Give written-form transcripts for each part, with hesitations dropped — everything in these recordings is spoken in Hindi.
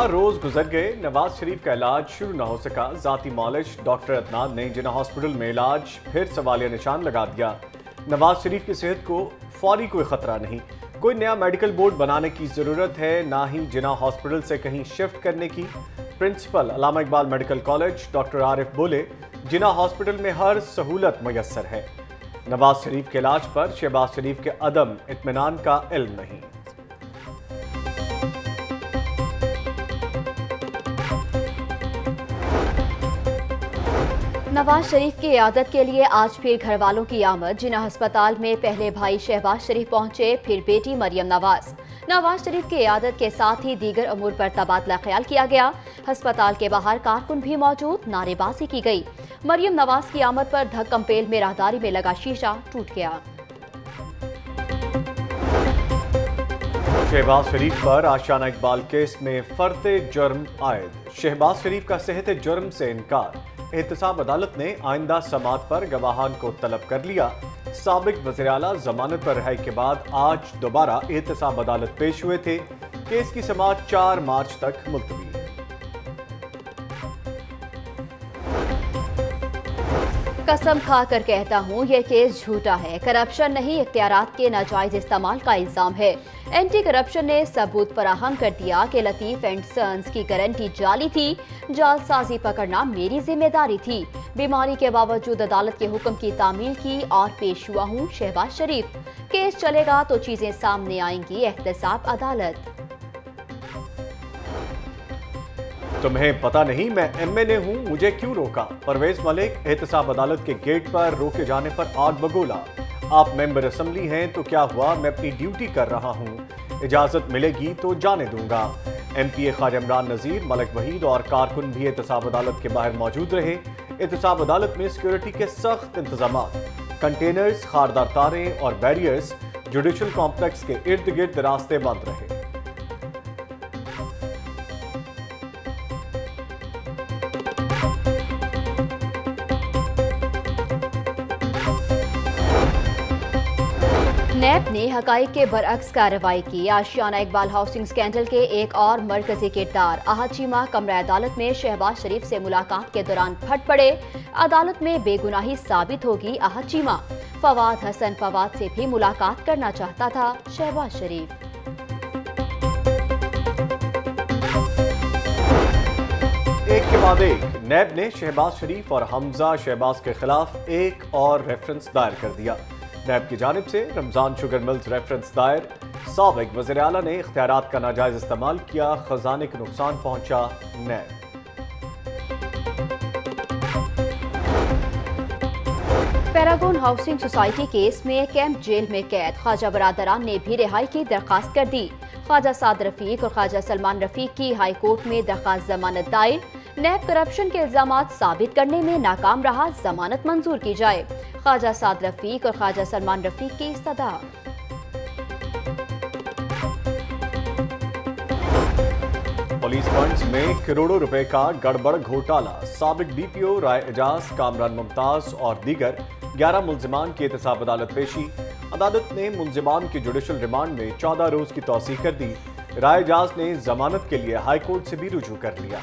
4 रोज गुजर गए, नवाज शरीफ का इलाज शुरू न हो सका। जाती मॉलिश डॉक्टर अदनान ने जिन्ना हॉस्पिटल में इलाज फिर सवालिया निशान लगा दिया। नवाज शरीफ की सेहत को फौरी कोई खतरा नहीं, कोई नया मेडिकल बोर्ड बनाने की जरूरत है, ना ही जिन्ना हॉस्पिटल से कहीं शिफ्ट करने की। Principal Allama Iqbal medical college doctor Arif बोले, जिन्ना हॉस्पिटल में हर सहूलत मुयस्सर है। नवाज शरीफ के इलाज पर शहबाज शरीफ के अदम इत्मीनान का इल्म नहीं। नवाज शरीफ की इयादत के लिए आज फिर घर वालों की आमद। जिन्ना अस्पताल में पहले भाई शहबाज शरीफ पहुंचे, फिर बेटी मरियम नवाज। नवाज शरीफ की इयादत के साथ ही दीगर अमूर पर तबादला ख्याल किया गया। अस्पताल के बाहर कारकुन भी मौजूद, नारेबाजी की गई। मरियम नवाज की आमद पर धक्कमपेल में राहदारी में लगा शीशा टूट गया। शहबाज शरीफ पर आशियाना इकबाल केस में फर्द जुर्म आयद। शहबाज शरीफ का सेहत जुर्म से इनकार। एहतसाब अदालत ने आइंदा समात पर गवाहान को तलब कर लिया। साबिक वज़ीर आला जमानत पर रिहाई के बाद आज दोबारा एहतसाब अदालत पेश हुए थे। केस की समात 4 मार्च तक मुलतवी। कसम खाकर कहता हूँ ये केस झूठा है। करप्शन नहीं, इख्तियारात के नाजायज इस्तेमाल का इल्जाम है। एंटी करप्शन ने सबूत फराहम कर दिया कि लतीफ एंड सन्स की गारंटी जाली थी। जालसाजी पकड़ना मेरी जिम्मेदारी थी। बीमारी के बावजूद अदालत के हुक्म की तामील की और पेश हुआ हूँ शहबाज शरीफ। केस चलेगा तो चीजें सामने आएंगी। एहतसाब अदालत। तुम्हें पता नहीं मैं एमएनए हूं, मुझे क्यों रोका? परवेज मलिक एहतसाब अदालत के गेट पर रोके जाने पर आग बगोला। आप मेंबर असेंबली हैं तो क्या हुआ, मैं अपनी ड्यूटी कर रहा हूं, इजाजत मिलेगी तो जाने दूंगा। एमपीए ख्वाजा इमरान नजीर, मलिक वहीद और कारकुन भी एहतसाब अदालत के बाहर मौजूद रहे। एहतसाब अदालत में सिक्योरिटी के सख्त इंतजाम, कंटेनर्स, खारदार तारें और बैरियर्स, जुडिशल कॉम्प्लेक्स के इर्द गिर्द रास्ते बंद रहे। नैब ने हकाइक के बरअक्स कार्रवाई की। आशियाना इकबाल हाउसिंग स्कैंडल के एक और मरकजी किरदार अहाचीमा कमरा अदालत में शहबाज शरीफ से मुलाकात के दौरान फट पड़े। अदालत में बेगुनाही साबित होगी अहाचीमा। फवाद हसन फवाद से भी मुलाकात करना चाहता था शहबाज शरीफ। एक के बाद एक नैब ने शहबाज शरीफ और हमजा शहबाज के खिलाफ एक और रेफरेंस दायर कर दिया। नैब की जानिब से रमजान शुगर मिल्स रेफरेंस दायर। साबिक वज़ीर आला ने इख्तियारात का नाजायज इस्तेमाल किया, खजाने को नुकसान पहुंचा। NAB Paragon housing society case में कैंप जेल में कैद ख्वाजा बरादरान ने भी रिहाई की दरखास्त कर दी। ख्वाजा साद रफीक और ख्वाजा सलमान रफीक की हाई कोर्ट में दरखास्त जमानत दायर। नैब करप्शन के इल्जामात साबित करने में नाकाम रहा, जमानत मंजूर की जाए। ख्वाजा साद रफीक और ख्वाजा सलमान रफीक की इस्तदा। पुलिस फंड्स में करोड़ों रुपए का गड़बड़ घोटाला। साबिक डीपीओ राय एजाज, कामरान मुमताज और दीगर 11 मुल्जिमान की एहतसाब अदालत पेशी। अदालत ने मुल्जिमान की जुडिशल रिमांड में 14 रोज की तौसीह कर दी। राय एजाज ने जमानत के लिए हाई कोर्ट से भी रुजू कर लिया।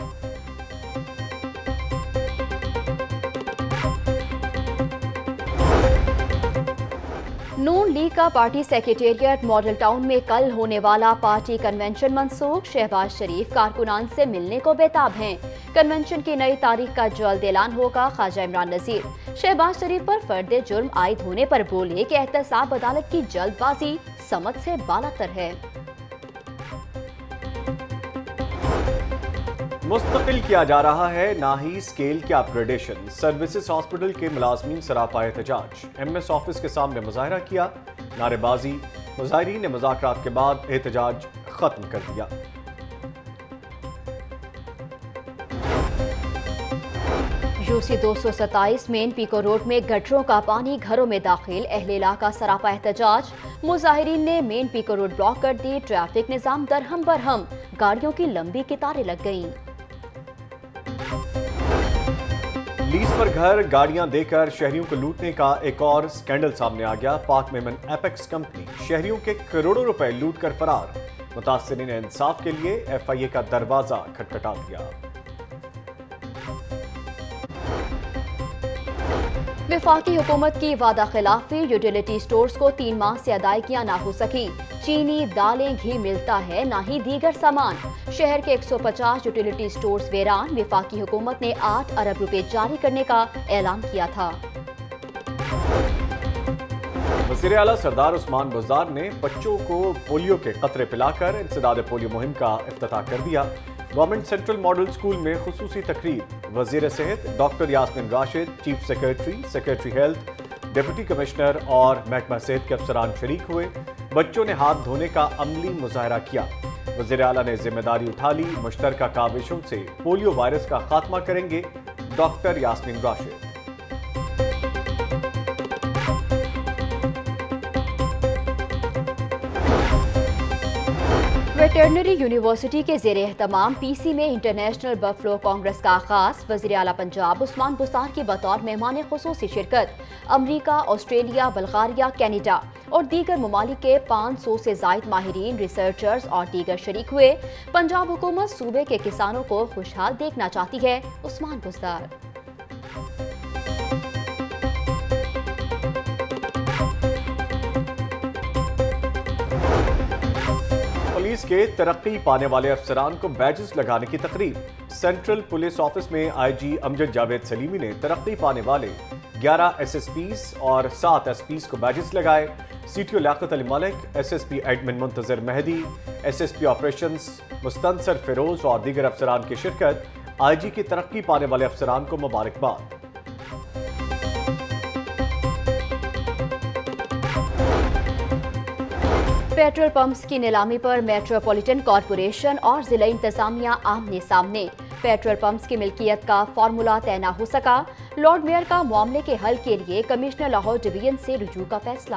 नून लीग का पार्टी सेक्रेटेरिएट मॉडल टाउन में कल होने वाला पार्टी कन्वेंशन मनसूख। शहबाज शरीफ कारकुनान से मिलने को बेताब हैं। कन्वेंशन की नई तारीख का जल्द ऐलान होगा। ख्वाजा इमरान नजीर शहबाज शरीफ पर फर्द जुर्म आयद होने पर बोले कि एहतसाब अदालत की जल्दबाजी समझ से बालातर है। मुस्तकिल किया जा रहा है, ना ही स्केल के अपग्रेडेशन। सर्विसेज हॉस्पिटल के मुलाजमीन सरापा एहतजाज। एमएस ऑफिस के सामने मुजाहरा किया, नारेबाजी। मुजाहिरीन ने मुज़ाकरात के बाद एहतजाज खत्म कर दिया। यूसी 227 मेन पीको रोड में गटरों का पानी घरों में दाखिल। अहले इलाका सरापा एहतजाज। मुजाहिरीन ने मेन पीको रोड ब्लॉक कर दी। ट्रैफिक निजाम दरहम बरहम, गाड़ियों की लंबी कतारें लग गईं। लीज पर घर, गाड़ियां देकर शहरियों को लूटने का एक और स्कैंडल सामने आ गया। पाक मेमन एपेक्स कंपनी शहरियों के करोड़ों रुपए लूट कर फरार। मुतासिरीन ने इंसाफ के लिए FIA का दरवाजा खटखटा दिया। वफाकी हुकूमत की वादा खिलाफी, यूटिलिटी स्टोर्स को 3 माह से अदायगियां ना हो सकी। चीनी, दालें, घी मिलता है, ना ही दीगर सामान। शहर के 150 यूटिलिटी स्टोर्स वेरान। वफाकी हुकूमत ने 8 अरब रुपए जारी करने का ऐलान किया था। वज़ीर आला सरदार उस्मान बुज़दार ने बच्चों को पोलियो के कतरे पिलाकर इंसदाद पोलियो मुहिम का इफ्तिताह कर दिया। गवर्नमेंट सेंट्रल मॉडल स्कूल में खुसूसी तकरीब। वज़ीर सेहत doctor Yasmin Rashid, chief secretary health, deputy commissioner और महकमा सेहत के अफसरान शरीक हुए। बच्चों ने हाथ धोने का अमली मुजाहरा किया। वज़ीर आला ने जिम्मेदारी उठा ली। मुश्तरका काविशों से पोलियो वायरस का खात्मा करेंगे doctor Yasmin Rashid. Veterinary university के ज़ेरे एहतमाम PC में इंटरनेशनल बफलो कांग्रेस का आगाज। वज़ीर आला पंजाब उस्मान बुज़दार की बतौर मेहमान खुसूसी शिरकत। अमरीका, ऑस्ट्रेलिया, बल्गारिया, कैनेडा और दीगर ममालिक के 500 से ज़ायद माहिरीन, रिसर्चर्स और दीगर शरीक हुए। पंजाब हुकूमत सूबे के किसानों को खुशहाल देखना चाहती है। उस्मान बुज़दार। पुलिस के तरक्की पाने वाले अफसरान को बैजेस लगाने की तकरीब। सेंट्रल पुलिस ऑफिस में IG अमजद जावेद सलीमी ने तरक्की पाने वाले 11 SSPs और 7 SPs को बैजेस लगाए। CTO Liaquat Ali Malik, SSP admin Muntazir Mehdi, SSP operations Mustansar Feroz और दीगर अफसरान की शिरकत। IG की तरक्की पाने वाले अफसरान को मुबारकबाद। पेट्रोल पंप्स की नीलामी पर मेट्रोपॉलिटन कॉरपोरेशन और जिला इंतजामिया आमने सामने। पेट्रोल पंप्स की मिल्कियत का फार्मूला तय न हो सका। लॉर्ड मेयर का मामले के हल के लिए कमिश्नर लाहौर डिवीजन से रुजू का फैसला।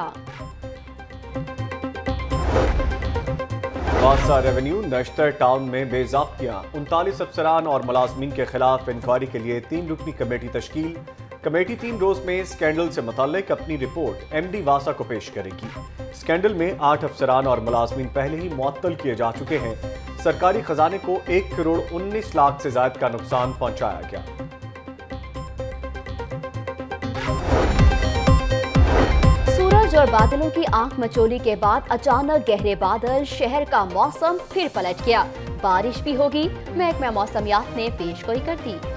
वासा रेवेन्यू नश्तर टाउन में बेज़ाब्तियां। 39 अफसरान और मुलाजमीन के खिलाफ इंक्वायरी के लिए 3 रुकनी कमेटी तश्कील। कमेटी 3 रोज में स्कैंडल से मुताल्लिक अपनी रिपोर्ट MD वासा को पेश करेगी। स्कैंडल में 8 अफसरान और मुलाजमीन पहले ही मुअत्तल किए जा चुके हैं। सरकारी खजाने को 1 करोड़ 19 लाख से ज्यादा का नुकसान पहुंचाया गया। सूरज और बादलों की आंख मचोली के बाद अचानक गहरे बादल, शहर का मौसम फिर पलट गया। बारिश भी होगी, महकमा मौसमियात ने पेशगोई कर दी।